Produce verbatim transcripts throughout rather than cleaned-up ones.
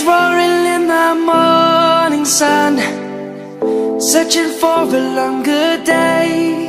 roaring in the morning sun, searching for a longer day.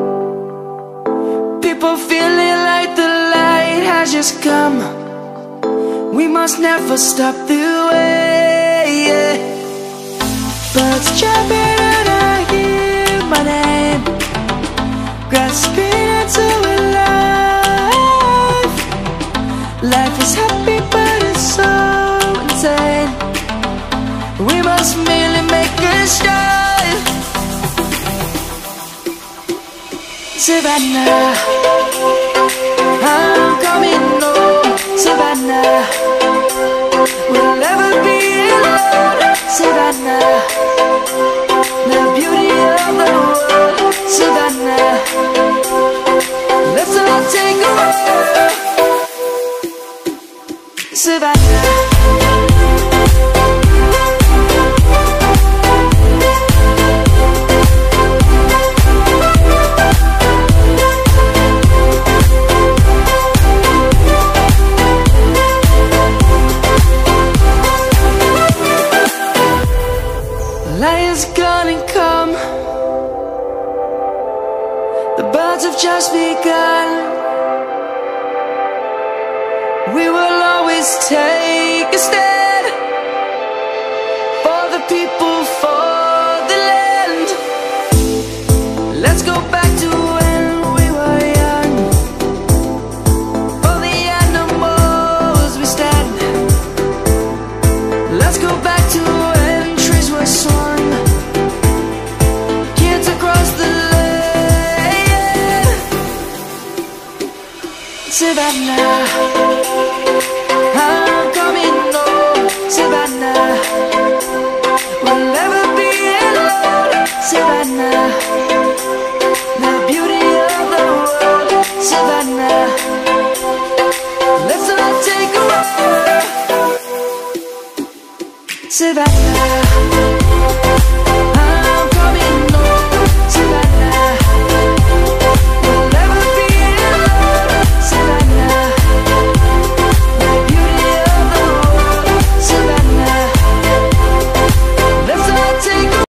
People feeling like the light has just come. We must never stop the way, yeah. Birds jumping and I hear my name, grasping into a life. Life is happy but it's so insane. We must merely make a start. Savannah, I'm coming home. Savannah, we'll never be alone. Savannah, the beauty of the world. Savannah, let's all take a walk. Savannah, lion's gonna come. The birds have just begun. We will always take a stand for the people, for the land. Let's go back to when we were young. For the animals we stand. Let's go back to when trees were swung, kids across the land. Savannah, I'm coming home. Savannah, we'll never be alone. Savannah, the beauty of the world. Savannah, let's all take a walk. Savannah.